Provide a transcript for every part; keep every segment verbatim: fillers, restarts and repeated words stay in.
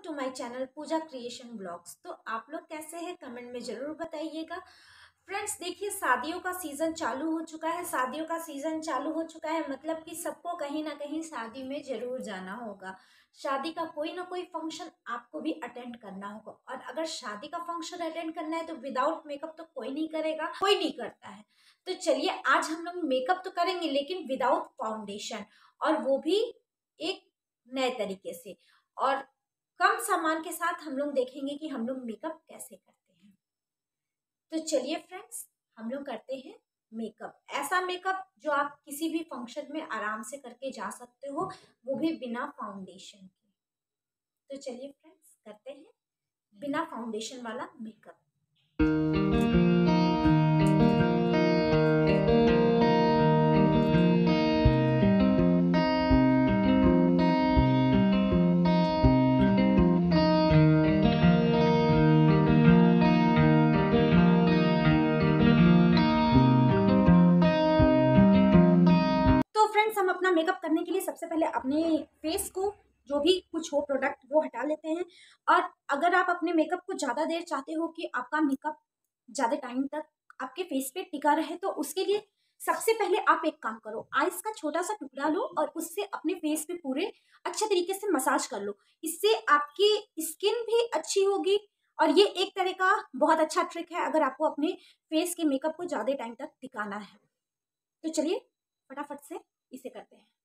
To my channel Pooja creation blogs. तो आप लोग कैसे हैं कमेंट में ज़रूर बताइएगा। फ्रेंड्स देखिए, शादियों का सीज़न चालू हो चुका है। शादियों का सीज़न चालू हो चुका है मतलब कि सबको कहीं ना कहीं शादी में ज़रूर जाना होगा। शादी का कोई ना कोई फंक्शन आपको भी अटेंड करना होगा, और अगर शादी का फंक्शन अटेंड करना है तो विदाउट मेकअप तो कोई नहीं करेगा, कोई नहीं करता है। तो चलिए आज हम लोग मेकअप तो करेंगे लेकिन विदाउट फाउंडेशन, और वो भी एक नए तरीके से और कम सामान के साथ हम लोग देखेंगे कि हम लोग मेकअप कैसे करते हैं। तो चलिए फ्रेंड्स, हम लोग करते हैं मेकअप। ऐसा मेकअप जो आप किसी भी फंक्शन में आराम से करके जा सकते हो, वो भी बिना फाउंडेशन के। तो चलिए फ्रेंड्स, करते हैं बिना फाउंडेशन वाला मेकअप। तो फ्रेंड्स, हम अपना मेकअप करने के लिए सबसे पहले अपने फेस को जो भी कुछ हो प्रोडक्ट वो हटा लेते हैं। और अगर आप अपने मेकअप को ज़्यादा देर चाहते हो कि आपका मेकअप ज़्यादा टाइम तक आपके फेस पे टिका रहे, तो उसके लिए सबसे पहले आप एक काम करो, आइस का छोटा सा टुकड़ा लो और उससे अपने फेस पे पूरे अच्छे तरीके से मसाज कर लो। इससे आपकी स्किन भी अच्छी होगी, और ये एक तरह का बहुत अच्छा ट्रिक है अगर आपको अपने फेस के मेकअप को ज़्यादा टाइम तक टिकाना है। तो चलिए फटाफट से इसे करते हैं।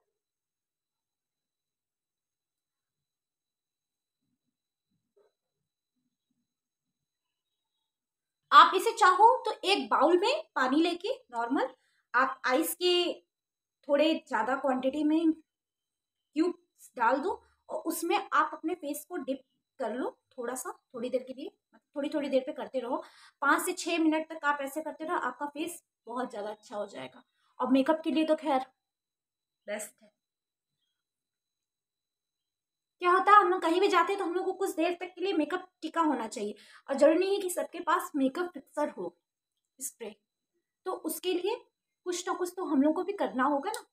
आप इसे चाहो तो एक बाउल में पानी लेके नॉर्मल आप आइस के थोड़े ज्यादा क्वांटिटी में क्यूब्स डाल दो, और उसमें आप अपने फेस को डिप कर लो थोड़ा सा, थोड़ी देर के लिए, थोड़ी थोड़ी देर पे करते रहो। पाँच से छः मिनट तक आप ऐसे करते रहो, आपका फेस बहुत ज़्यादा अच्छा हो जाएगा। और मेकअप के लिए तो खैर बेस्ट है। क्या होता है, हम लोग कहीं भी जाते हैं तो हम लोग को कुछ देर तक के लिए मेकअप टिका होना चाहिए, और जरूरी नहीं है कि सबके पास मेकअप फिक्सर हो स्प्रे। तो उसके लिए कुछ ना कुछ तो हम लोग को भी करना होगा ना।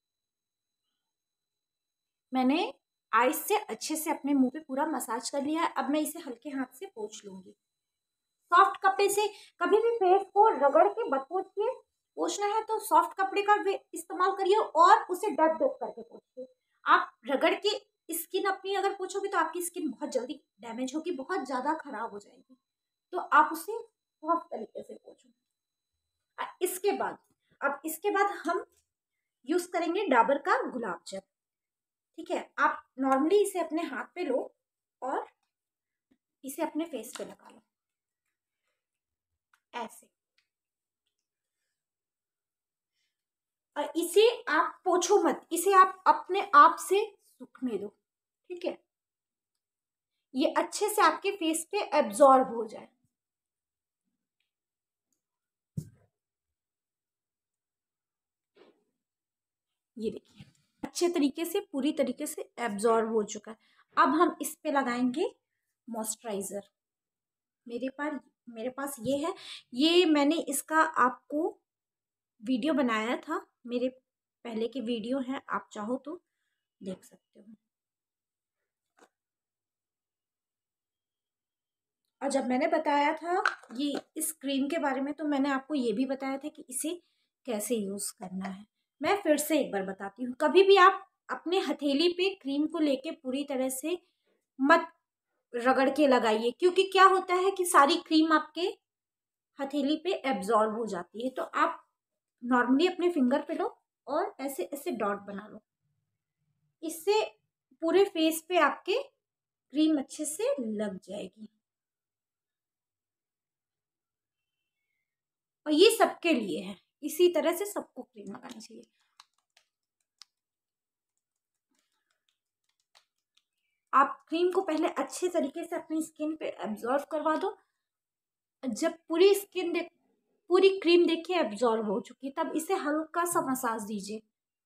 मैंने आइस से अच्छे से अपने मुंह पे पूरा मसाज कर लिया है। अब मैं इसे हल्के हाथ से पोंछ लूंगी। सॉफ्ट कपड़े से कभी भी फेस को रगड़ के मत पोंछिए। पोंछना है तो सॉफ्ट कपड़े का इस्तेमाल करिए और उसे डट डट करके पोंछिए। आप रगड़ के स्किन अपनी अगर पोंछोगे तो आपकी स्किन बहुत जल्दी डैमेज होगी, बहुत ज्यादा खराब हो जाएगी। तो आप उसे सॉफ्ट तरीके से पोंछो। इसके बाद अब इसके बाद हम यूज करेंगे डाबर का गुलाब जल। ठीक है, आप नॉर्मली इसे अपने हाथ पे लो और इसे अपने फेस पे लगा लो ऐसे, और इसे आप पोछो मत, इसे आप अपने आप से सूखने दो। ठीक है, ये अच्छे से आपके फेस पे एब्जॉर्ब हो जाए। ये देखिए अच्छे तरीके से पूरी तरीके से एब्जॉर्ब हो चुका है। अब हम इस पे लगाएंगे मॉइस्चराइजर। मेरे पास मेरे पास ये है। ये मैंने इसका आपको वीडियो बनाया था, मेरे पहले के वीडियो है, आप चाहो तो देख सकते हो। और जब मैंने बताया था ये इस क्रीम के बारे में, तो मैंने आपको ये भी बताया था कि इसे कैसे यूज करना है। मैं फिर से एक बार बताती हूँ, कभी भी आप अपने हथेली पे क्रीम को लेके पूरी तरह से मत रगड़ के लगाइए, क्योंकि क्या होता है कि सारी क्रीम आपके हथेली पे एब्जॉर्ब हो जाती है। तो आप नॉर्मली अपने फिंगर पे लो और ऐसे ऐसे डॉट बना लो। इससे पूरे फेस पे आपके क्रीम अच्छे से लग जाएगी। और ये सबके लिए है, इसी तरह से सबको क्रीम लगानी चाहिए। आप क्रीम को पहले अच्छे तरीके से अपनी स्किन पे एब्जॉर्ब करवा दो। जब पूरी स्किन देख पूरी क्रीम देखिए एब्जॉर्ब हो चुकी, तब इसे हल्का सा मसाज दीजिए।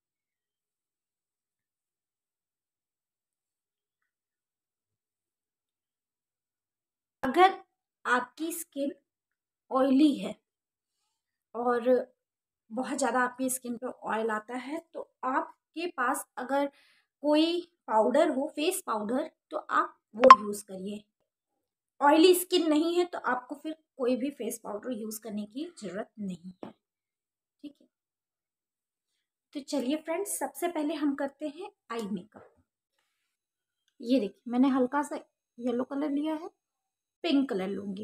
अगर आपकी स्किन ऑयली है और बहुत ज़्यादा आपकी स्किन पे ऑयल आता है, तो आपके पास अगर कोई पाउडर हो, फेस पाउडर, तो आप वो यूज़ करिए। ऑयली स्किन नहीं है तो आपको फिर कोई भी फेस पाउडर यूज़ करने की ज़रूरत नहीं है, ठीक है। तो चलिए फ्रेंड्स, सबसे पहले हम करते हैं आई मेकअप। ये देखिए मैंने हल्का सा येलो कलर लिया है, पिंक कलर लूंगी।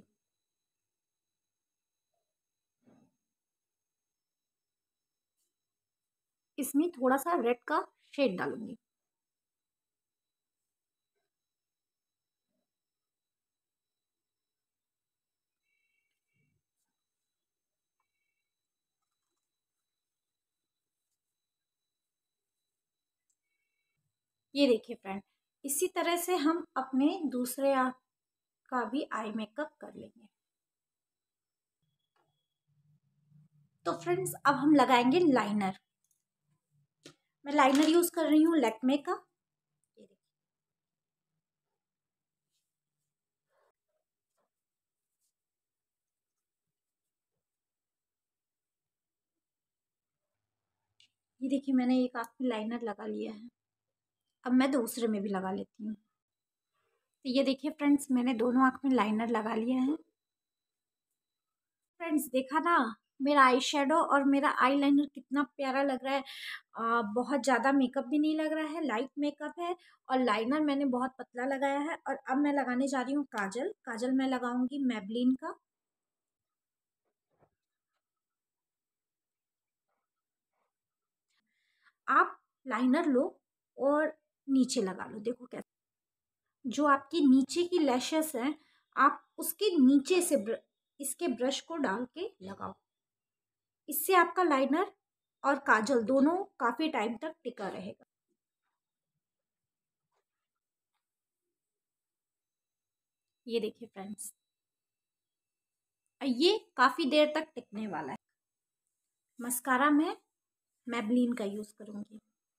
इसमें थोड़ा सा रेड का शेड डालूंगी। ये देखिए फ्रेंड, इसी तरह से हम अपने दूसरे आँख का भी आई मेकअप कर लेंगे। तो फ्रेंड्स अब हम लगाएंगे लाइनर। मैं लाइनर यूज कर रही हूँ लैक्मे का। ये देखिए, ये देखिए मैंने एक आँख में लाइनर लगा लिया है। अब मैं दूसरे में भी लगा लेती हूँ। तो ये देखिए फ्रेंड्स, मैंने दोनों आँख में लाइनर लगा लिया है। फ्रेंड्स देखा ना, मेरा आई शेडो और मेरा आई लाइनर कितना प्यारा लग रहा है। आ, बहुत ज़्यादा मेकअप भी नहीं लग रहा है, लाइट मेकअप है। और लाइनर मैंने बहुत पतला लगाया है। और अब मैं लगाने जा रही हूँ काजल। काजल मैं लगाऊंगी मैबलिन का। आप लाइनर लो और नीचे लगा लो, देखो कैसे। जो आपकी नीचे की लैशेस हैं, आप उसके नीचे से ब्र, इसके ब्रश को डाल के लगाओ। इससे आपका लाइनर और काजल दोनों काफी टाइम तक टिका रहेगा। ये देखिए फ्रेंड्स, ये काफी देर तक टिकने वाला है। मस्कारा में मैबलिन का यूज करूंगी।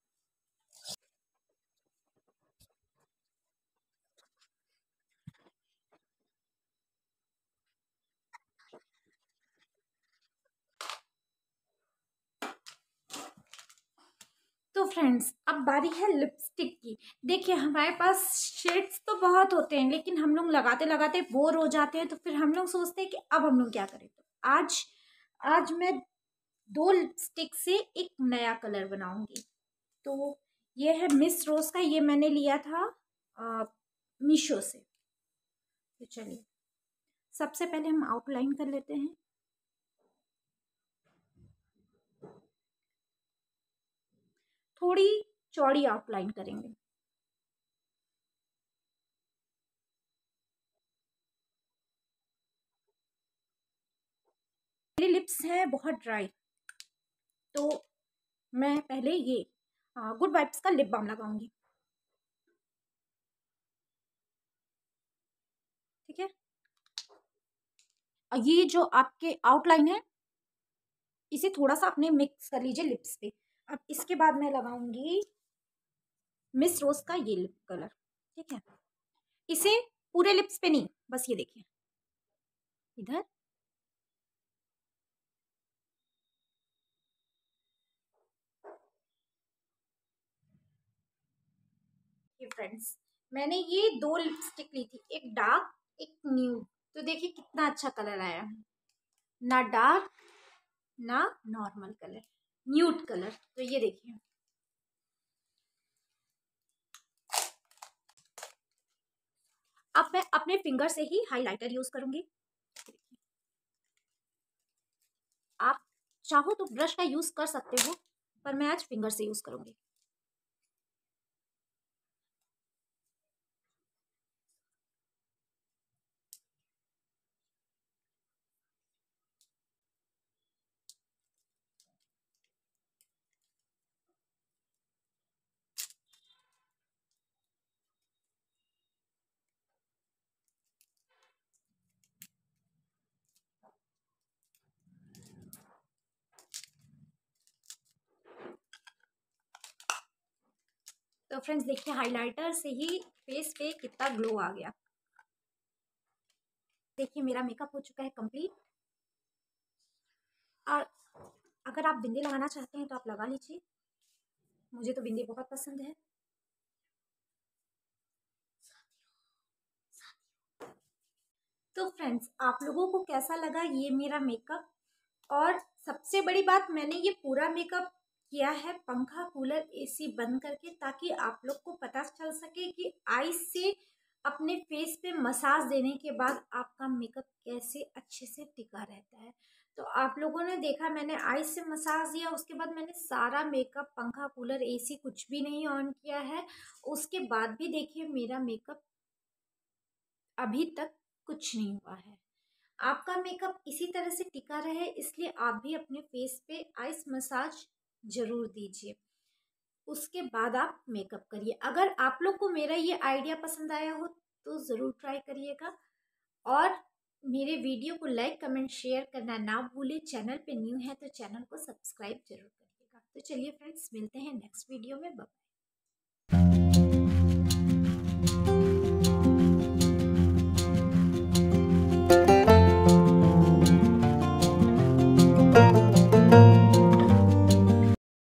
तो फ्रेंड्स अब बारी है लिपस्टिक की। देखिए हमारे पास शेड्स तो बहुत होते हैं, लेकिन हम लोग लगाते लगाते बोर हो जाते हैं। तो फिर हम लोग सोचते हैं कि अब हम लोग क्या करें। तो आज आज मैं दो लिपस्टिक से एक नया कलर बनाऊंगी। तो ये है मिस रोज का, ये मैंने लिया था आ, मीशो से। तो चलिए सबसे पहले हम आउटलाइन कर लेते हैं। थोड़ी चौड़ी आउटलाइन करेंगे। मेरी लिप्स हैं बहुत ड्राई, तो मैं पहले ये गुड वाइब्स का लिप बाम लगाऊंगी, ठीक है। और ये जो आपके आउटलाइन है, इसे थोड़ा सा अपने मिक्स कर लीजिए लिप्स पे। अब इसके बाद मैं लगाऊंगी मिस रोज का ये लिप कलर, ठीक है। इसे पूरे लिप्स पे नहीं, बस ये देखिए इधर। ये फ्रेंड्स, मैंने ये दो लिपस्टिक ली थी, एक डार्क एक न्यूड। तो देखिए कितना अच्छा कलर आया है, ना डार्क ना नॉर्मल कलर, न्यूड कलर। तो ये देखिए, अब मैं अपने फिंगर से ही हाइलाइटर यूज करूंगी। आप चाहो तो ब्रश का यूज कर सकते हो, पर मैं आज फिंगर से यूज करूंगी। तो फ्रेंड्स देखिए, हाइलाइटर से ही फेस पे कितना ग्लो आ गया। देखिए मेरा मेकअप हो चुका है कंप्लीट। और अगर आप बिंदी लगाना चाहते हैं तो आप लगा लीजिए, मुझे तो बिंदी बहुत पसंद है। तो फ्रेंड्स, आप लोगों को कैसा लगा ये मेरा मेकअप? और सबसे बड़ी बात, मैंने ये पूरा मेकअप किया है पंखा कूलर एसी बंद करके, ताकि आप लोग को पता चल सके कि आइस से अपने फेस पे मसाज देने के बाद आपका मेकअप कैसे अच्छे से टिका रहता है। तो आप लोगों ने देखा, मैंने आइस से मसाज दिया, उसके बाद मैंने सारा मेकअप पंखा कूलर एसी कुछ भी नहीं ऑन किया है। उसके बाद भी देखिए मेरा मेकअप अभी तक कुछ नहीं हुआ है। आपका मेकअप इसी तरह से टिका रहे, इसलिए आप भी अपने फेस पे आइस मसाज जरूर दीजिए। उसके बाद आप मेकअप करिए। अगर आप लोग को मेरा ये आइडिया पसंद आया हो तो ज़रूर ट्राई करिएगा, और मेरे वीडियो को लाइक कमेंट शेयर करना ना भूलें। चैनल पे न्यू है तो चैनल को सब्सक्राइब जरूर करिएगा। तो चलिए फ्रेंड्स, मिलते हैं नेक्स्ट वीडियो में। बाय।